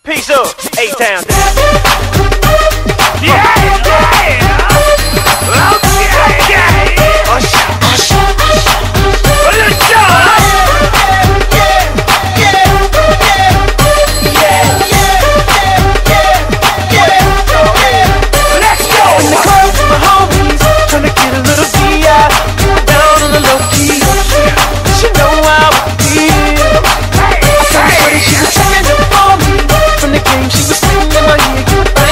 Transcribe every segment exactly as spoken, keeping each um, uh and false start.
Peace up, A-Town. Yeah, yeah. Okay, yeah. Ush, ush. Let's go. Let's go. In the club with my homies, tryna get a little V I. Down on the low key. She know how I feel. I saw her shorty, she was checking up on me. From the game, she was singing in my ear.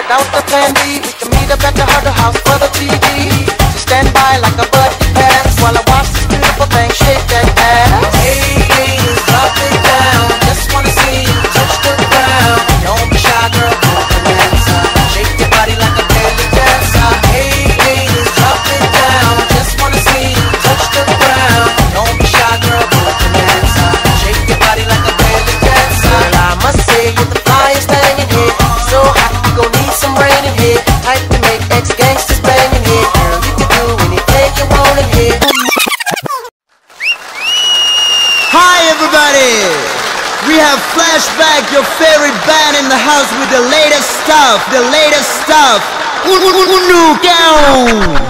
without the plan B. We can meet up at the Huddle House for the T V. So stand by like a buddy pass while I watch this beautiful thing shake that ass. Hey, haters, drop it down. Just wanna see you touch the ground. Don't be shy, girl, put the hands up. Shake your body like a belly dancer. Hey, haters, drop it down. Just wanna see you touch the ground. Don't be shy, girl, put the hands up. Shake your body like a belly dancer. Well, I must say you're the flyest thing in here. So hot, you gon' need some rain in here. Type to make ex-gangsters bang in here. Girl, you can do anything you want in here. Hi everybody! We have Flashback, your favorite band in the house with the latest stuff, the latest stuff. New gown.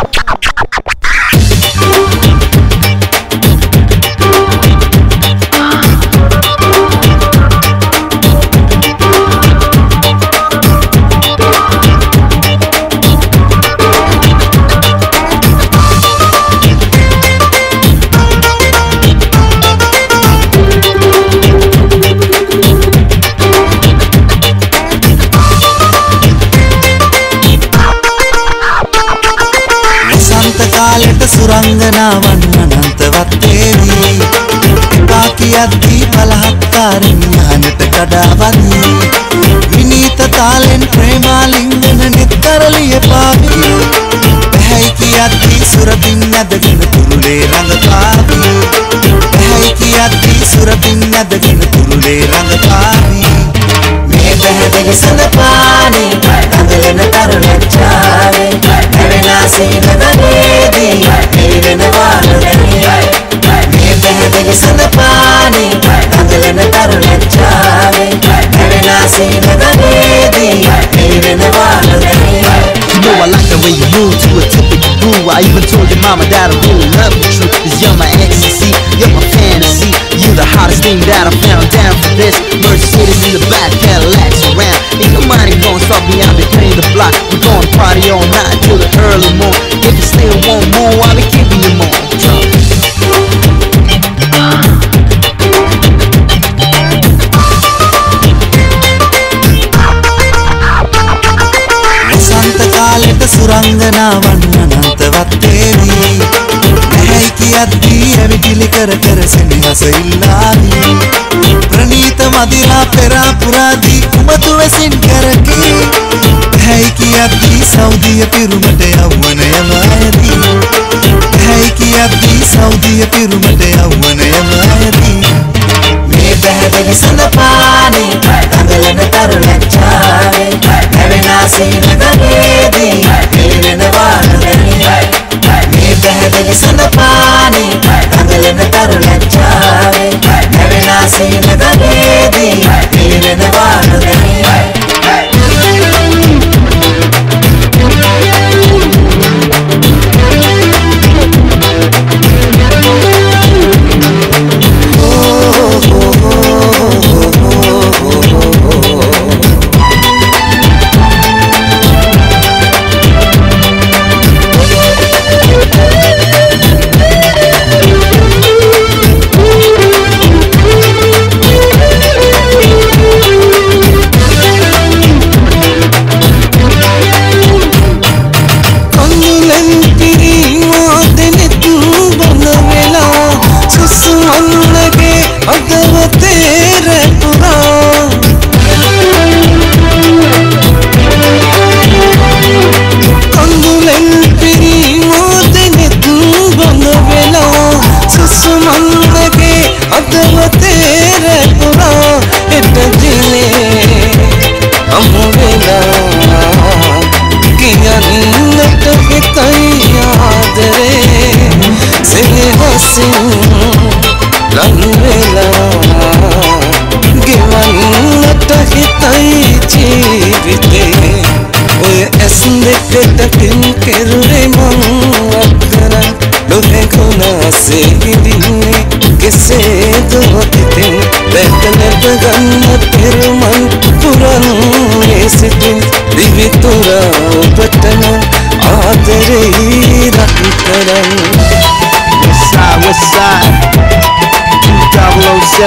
සුරංගනාවන් අනන්තවත් වේවි කාකියද්දී බලහත්කාරින් ඥානට කඩාවදී විනීත තාලෙන් ප්‍රේමාලිංගන නිතරලිය පාවි පැහැයි කියද්දී සුරපින් නැදගෙන කුරුලේ රඟපාවි පැහැයි කියද්දී සුරපින් නැදගෙන කුරුලේ රඟපාවි මේ පැහැදිලි සඳපානේ කඳලන තරුණ චාරේ නැවෙනා සීනදනේදී නිරන වානදනේ මේ පැහැදිලි සඳපානේ කඳලන තරුණ චාරේ නැවෙනා සීනදනේදී නිරන වානදනේ. You know I like the way you move to a typical groove. I even told your mama that I really love you true. Cause you're my ecstasy, you're my fantasy. You're the hottest thing that I found down for this. Mercedes in the back, Cadillacs around. Ain't nobody gonna stop me, I'll be playing the block. We're gonna party all night till the early morning. If you stay one more, I'll be giving you more. කාලෙට සුරංගනාවන් අනන්තවත් වේවි නැහැයි කියද්දී ඇවිටිලි කර කර සෙනෙහස ඉල්ලාවි ප්‍රණීත මදිරා පෙරා පුරාදී කුමතු වෙසින් කරකි නැහැයි කියද්දී සෞදිය පිරුමට යවුවනය වායදී නැහැයි කියද්දී සෞදිය පිරුමට යවුවනය වායදී මේ පැහැදිලි සඳපානේ කඳලන තරුණ චාරේ නැවෙනා සීනදනේදී නිරන වානදනේ මේ පැහැදිලි සඳපානේ කඳලන තරුණ චාරේ නැවෙනා සීනදනේදී නිරන වානදනේ.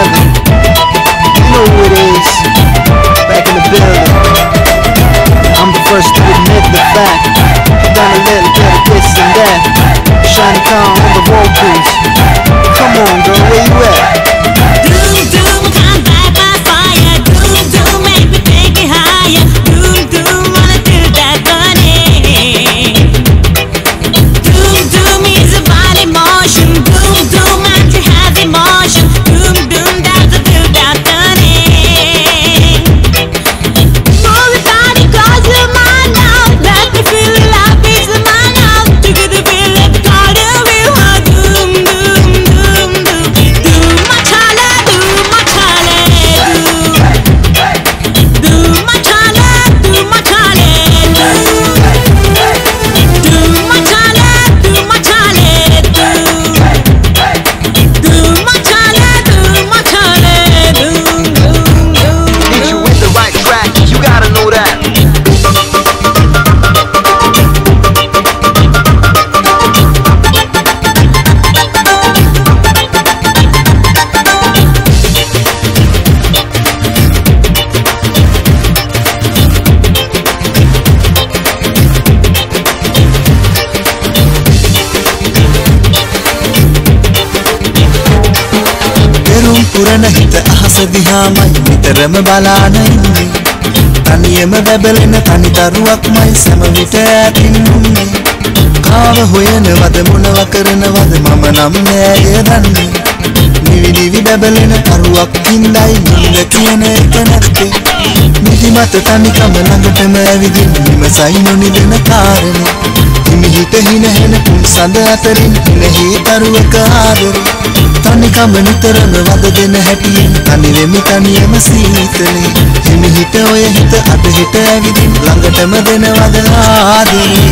You know who it is. Back in the building. I'm පුරන හිත අහස දිහාමයි නිතරම බලාන ඉන්නේ තනියම බැබලෙන තනි දරුවක්මයි සෑම විට ඇතින්නේ කාව හොයනවද මොනව කරනවද මම නම් නෑ දන්නේ නිවි නිවි බැබලෙන කරුවක් හින්දයි නින්ද කියන එක නැත්තේ නිදිමත තනිකම ළඟටම ඇවිදින් විමසයි නොනිදෙන කාරණේ හිමිහිට හිනහෙන පුන් සඳ අතරින් හිනහි තරුවක ආදරේ තනිකම නිතරම වද දෙන හැටියෙන් තනි වෙමි තනියම සීතලේ හිමිහිට ඔය හිත අත හිට ඇවිදින් ළඟටම දෙනවද ආදරේ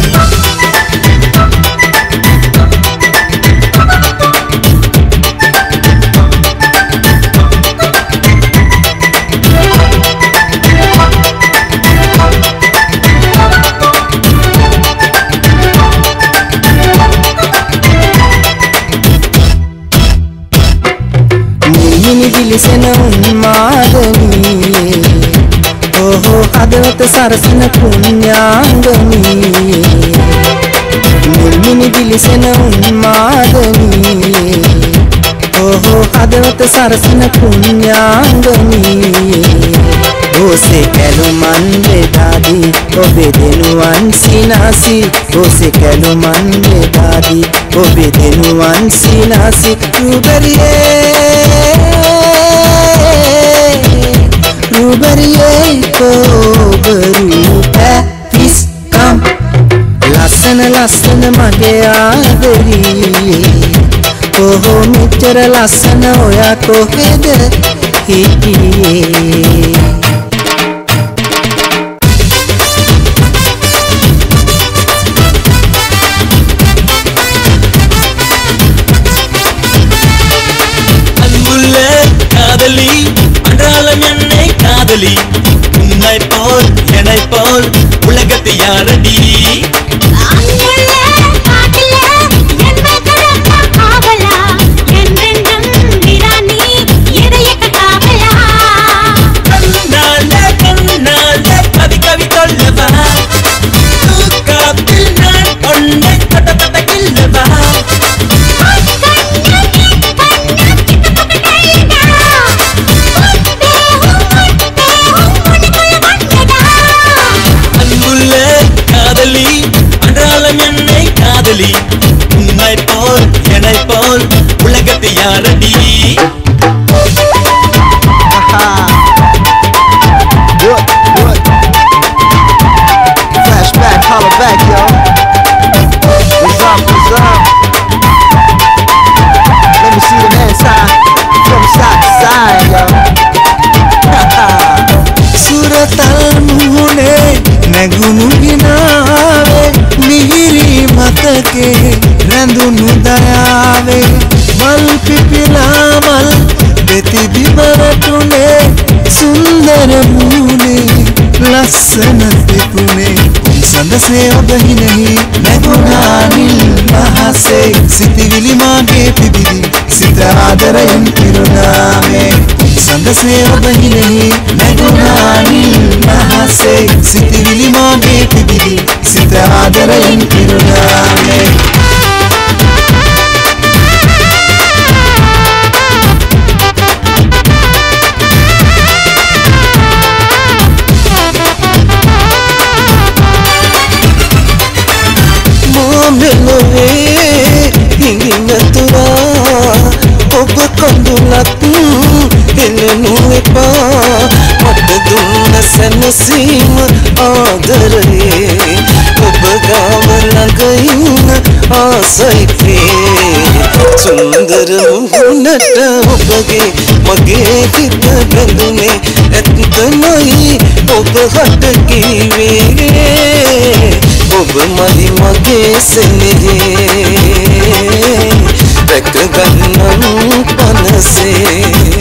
දිලිසෙන උන්මාදනී ඕහෝ හදවත සරසන පුණ්‍යාංගනී මුල්මිනි දිලිසෙන උන්මාදනී ඕහෝ හදවත සරසන පුණ්‍යාංගනී ඕසේ කැලුමන් වේදාදී ඔබේ දෙනුවන් සිනාසි ඕසේ කැලුමන් වේදාදී ඔබේ දෙනුවන් සිනාසි රුබරියේ රුබරියේ කෝබරු පැතිස්කම් ලස්සන ලස්සන මගේ ආදරී කොහොම මෙච්චර ලස්සන ඔයා කොහෙද හිටියේ உன்னை போல் என்னை போல் உலகத்தை யாரடி கவி கவி சொல்லவா தூக்கத்தில் நான் ஒன்னை தொட்ட தொட்ட கில்லவா உன்னை போல் என்னை போல் உலகத்தை யாரடி Flashback, holla back, yo. What's up, what's up? Let me see the man side from side to side, yo. සුරතල් මුහුණේ නැගුණු ගිනාවේ මිහිරි මතකේ රැඳුණු දයාවේ මල් පිපිලා මල් දෙති බිමරටුනේ සුන්දර මුහුණේ ලස්සන තිබුණේ සඳසේ ඔබ හිනෙහි නැගුණා නිල් මහසේ සිතිවිලි මාගේ පිබිදි සිත ආදරයෙන් පිරුණාමේ සඳසේ ඔබ හිනෙහි නැගුණා නිල් මහසේ සිතිවිලි මාගේ පිබිදි සිත ආදරයෙන් පිරුණාමේ මෙලොවේ හිඟිනතුරා ඔබ කඳුලක් එළනු එපා මට දුන්න සැනසීම ආදරේ ඔබ ගාව ළඟ ඉන්න ආසයිතේ සුන්දර මුහුණට ඔබගේ මගේ හිත බැඳුනේ ඇත්තමයි ඔබ හට කීවේ ඔබ මදි මගේ සෙනෙහේ රැක ගන්නම් පනසේ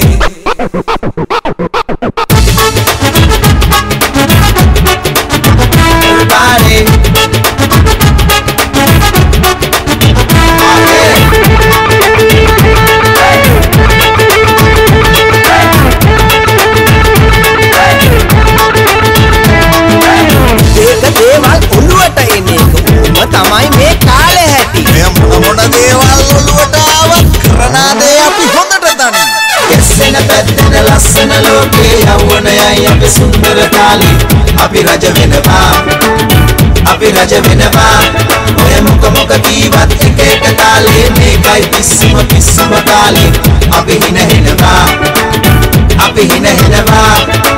Everybody. තමයි මේ කාලේ හැටි. මෙය මොන මොන දේවල් ඔළුවට ආවත් කරනා දේ අපි හොඳට දන්නේ. අපේ සුන්දර තාලේ අපි රජ වෙනවා අපි රජ වෙනවා ඔය මොක මොක කීවත් එක එක තාලේ මේකයි පිස්සුම පිස්සුම තාලේ අපි හින හෙනවා අපි හින හෙනවා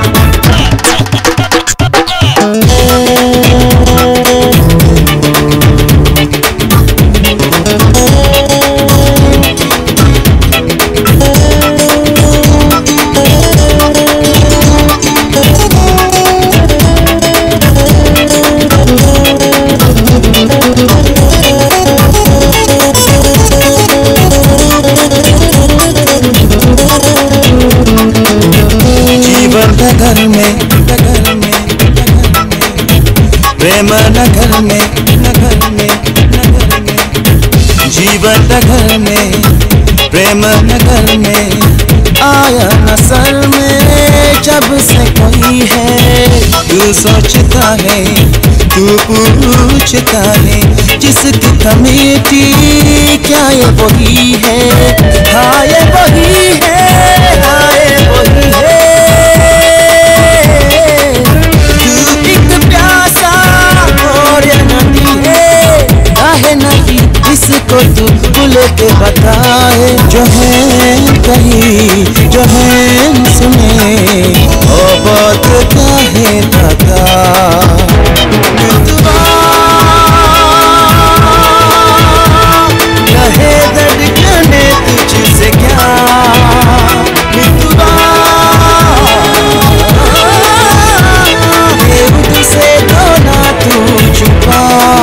नगर में नगर में प्रेम नगर में नगर में नगर में जीवन नगर में प्रेम नगर में आया नसर में जब से कोई है तू सोचता है तू पूछता है जिसकी कमेटी क्या ये वही है हाँ ये वही है हाँ ये वही है इसको तू भूल के बताए जो है कहीं जो है सुने ओ बात क्या है दादा रहे धड़कने तुझसे क्या से तो ना तू छुपा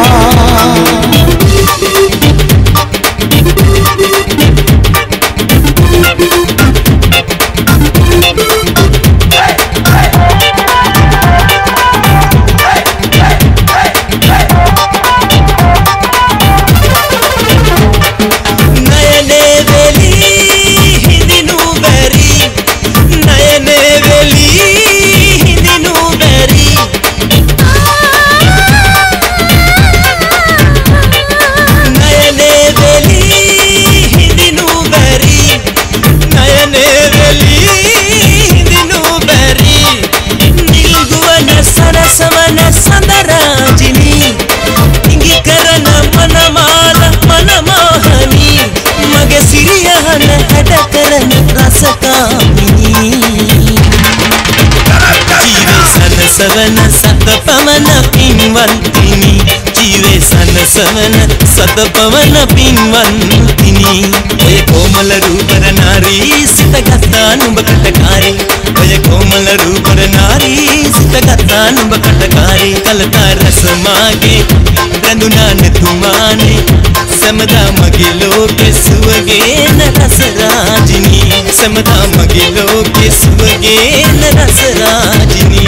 सवन सत पवन पिन्वंतिनी जीवे सन सवन सत पवन पिन्वंतिनी ओय कोमल रूपर नारी सितगता नुඹ कटकारे ओय कोमल रूपर नारी सितगता नुඹ कटकारे कलता रस मागे रंदुनान तुमाने समदा मगे लोके सुवगे न रस राजिनी समदा मगे लोके सुवगे न रस Rajini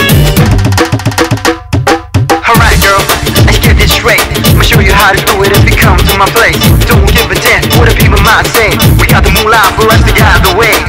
Straight. I'ma show you how to do it if you come to my place. Don't give a damn what the people might say. We got the moolah for us to get out of the way.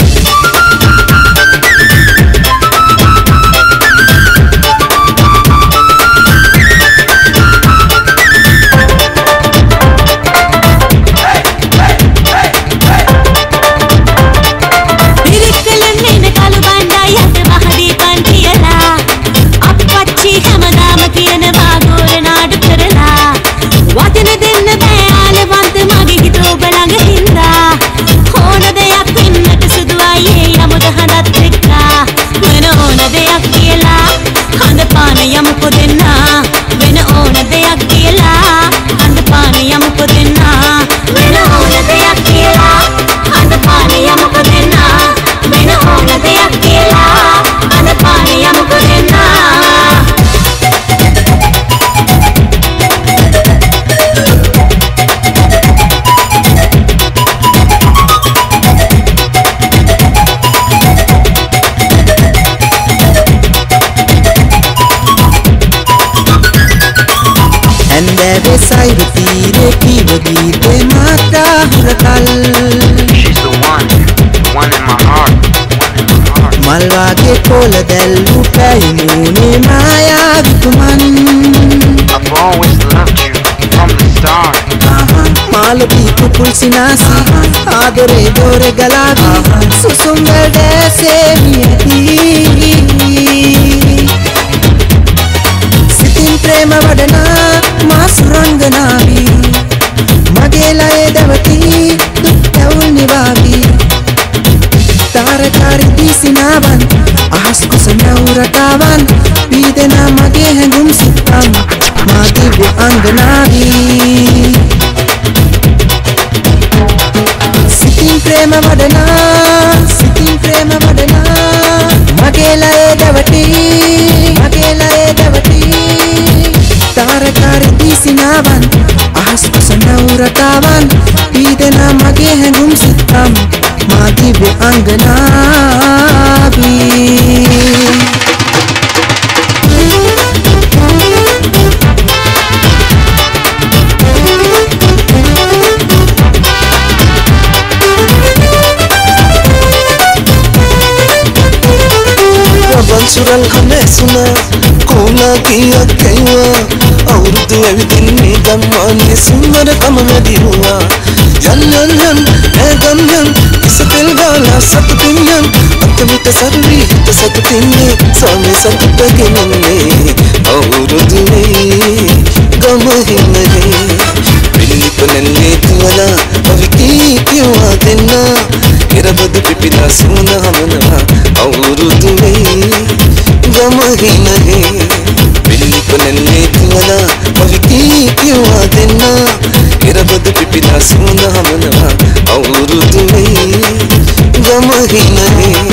She's the one, the one in my heart. Malwage kola dellu kainune maya vituman I've always loved you from the start. Aha ආලුපි කුකුල් සිනාසි ආදරේ දොර ගලාවි සුසුම්බල් දැසේ මියති සිතින් ප්‍රේම වඩනා මා සුරංගනාවි මගේ ලයේ දවති දුක් ඇවුල් නිවාවි තාරකාරි දිසිනාවන් අහස් කුස නැවුරටාවන් පීදෙනා මගේ හැඟුම් සිත්තම් මා දිව්‍ය අංගනාවි සිතින් ප්‍රේම වඩනා සිතින් ප්‍රේම වඩනා මගේ ලයේ දවති මගේ ලයේ දවති තාරකාරි දිසිනාවන් අහස් කුස නැවුරටාවන් පීදෙනා මගේ හැඟුම් සිත්තම් මා දිව්‍ය අංගනාවි सुरल हमें सुना कोना किया कहवा औरदु एविदिन्नी गम्माने सुंदर कम में दिहुआ यन यन यन मैं गम यन इस दिल गाला सत पिन्यन अंतमित सर्वी हित सत पिन्ने सामे सत पगनने औरदु में गम ही नहीं पिन्नी पनने तुला अविकी क्यों आदेना इरबद पिपिला सुना हमना औरदु में गम ही नहीं पिन्नी पनने तुला अविकी क्यों आदेना इरबद पिपिला सुना हमना औरदु में गम ही नहीं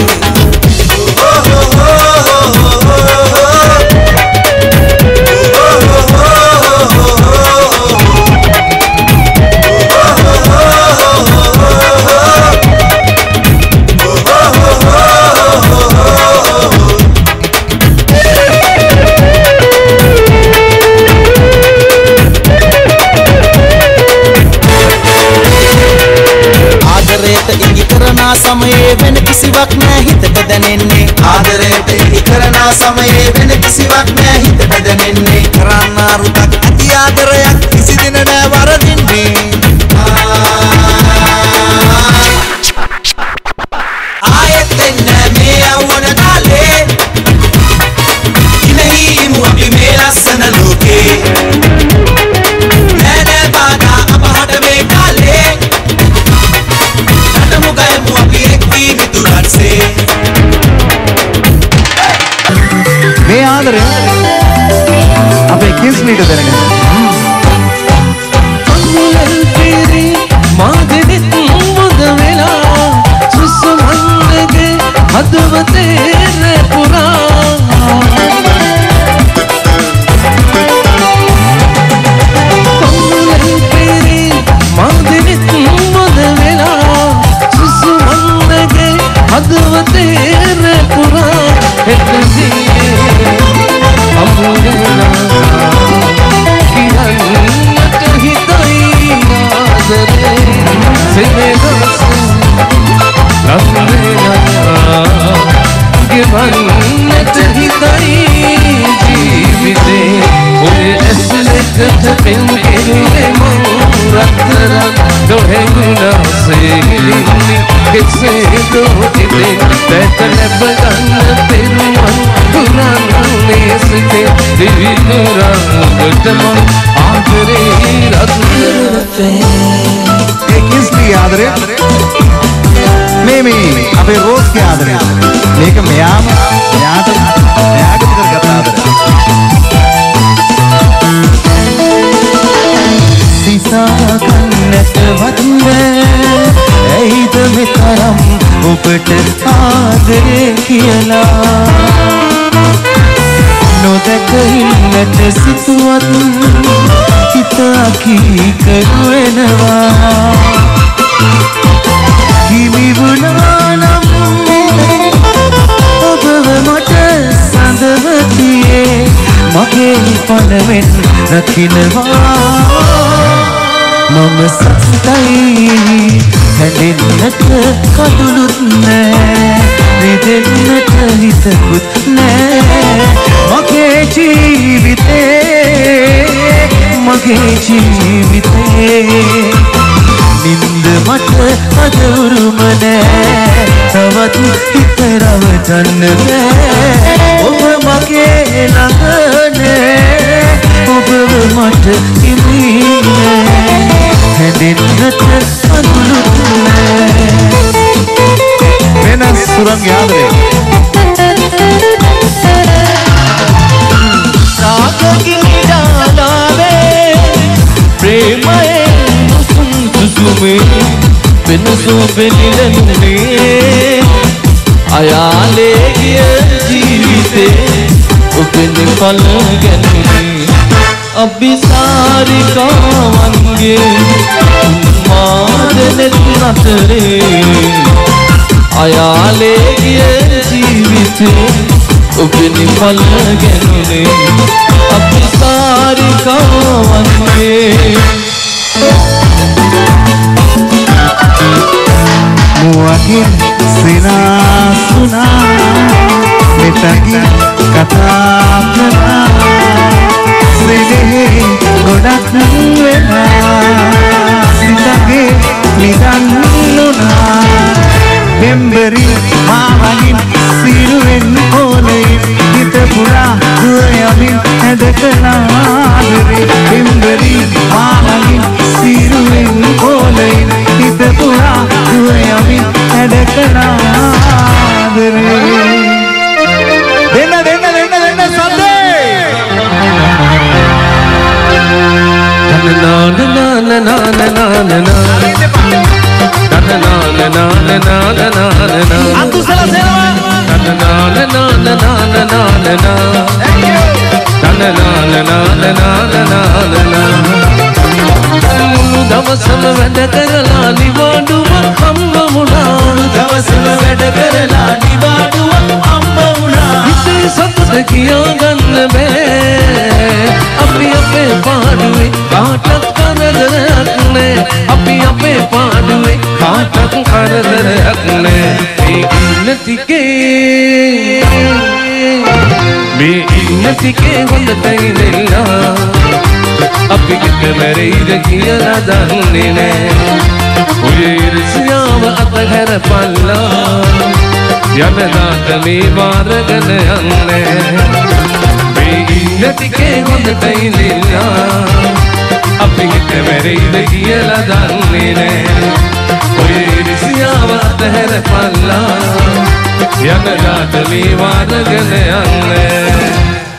समये वेन किसिවක් නෑ හිතට දැනෙන්නේ ආදරයට ඉදි කරනා समये වෙන කිසිවක් නෑ හිතට දැනෙන්නේ කරන්න රුතක් ඇති ආදරයක් කිසි දින නෑ වරදින්නේ ආයෙත් එන්නේ මේ යවන කාලේ ඉනෙහිමු අපි මේ ලස්සන ලෝකේ නෑ නෑ බාධා අපහට මේ කාලේ මේ ආදරය අපේ කිස්ලිට දැනගන්න අන්නුලල් පිරි මාගෙනෙත් මුද වෙලා සුසුමන්නගේ හදවතේ රැපුරා අන්නුලල් පිරි මාගෙනෙත් මුද වෙලා සුසුමන්නගේ හදවතේ රැපුරා එතනදී ආදරය මේ මේ අපේ රෝස් के ආදරය මේක මෙයාම මෙයාට මෙයාට කරගත් ආදරය සිතා කන්නට වන්නේ ඇයිද මෙතරම් ඔබට ආදරේ කියලා නොදැක ඉන්නට සිතුවත් හිතා කීකරු වෙනවා හිමි වුණා නම් ඔබව මට සඳවතියේ මගේ පණවෙන් රකින්නවා මම සතුටයි හැදෙන්නට කඩුලුත් නෑ රිදෙන්නට හිතකුත් නෑ මගේ ජීවිතේ මගේ ජීවිතේ නින්ද මට අද උරුම නෑ තවත් හිත රවටන්න බෑ ඔබ මගේ ළඟ නෑ ඔබව මට හිමි නෑ හැදෙන්නට අඳුරුත් නෑ වෙනස් සුරංගේ ආදරේ රාගකින් ඩාලාවේ ප්‍රේමයෙන් සුසුම් සුසුමේ වෙනසු බෙලිලන්නේ අයාලේ ගිය ජීවිතේ ඔබෙන් පල ගැන්නේ අභිසාරිකාවන්ගේ මාදනෙත් නතරේ අයාලේ ගිය ජීවිතේ ඔබෙන් පල ගැන්නේ අභිසාරිකාවන්ගේ මුවකින් සිනාසුනා මෙතකින් කතා කරා සිදෙහි ගොඩක් වෙනා සිතගේ නිදන්නුනා බෙම්බරි මාවලින් සිරුවෙන් ඕලෙන් හිත පුරා දුවයමින් හැදකලාදරේ බෙම්බරි මාවලින් සිරුවෙන් ඕලෙන් හිත පුරා දුවයමින් හැදකලාදරේ දෙන්න දෙන්න දෙන්න දෙන්න සද්දේ na na na na na na na na na na na na na na na Antu sela sela na na na na na na na na na thank you na na na na na na na na දවසම වැඩ කරලා නිවාඩුව හම්බ වුණා දවසම වැඩ කරලා නිවාඩුව හම්බ වුණා හිතේ සතුට කියා ගන්න බෑ අපි අපේ පාඩුවේ කාටත් කරදරයක් නෑ අපි අපේ පාඩුවේ කාටත් කරදරයක් නෑ මේ ඉන්න තිකේ මේ ඉන්න තිකේ හොඳට ඉඳලා අපි කිට මැරෙයිද කියලා දන්නේ නෑ ඔය ඉරිසියාව අතහැරපල්ලා යනදාට මේ වාරගෙන යන්නේ මේ ඉන්න ටිකේ හොඳට ඉඳලා අපි කිට මැරෙයිද කියලා දන්නේ නෑ ඔය ඉරිසියාව අතහැරපල්ලා යනදාට මේ වාරගෙන යන්නේ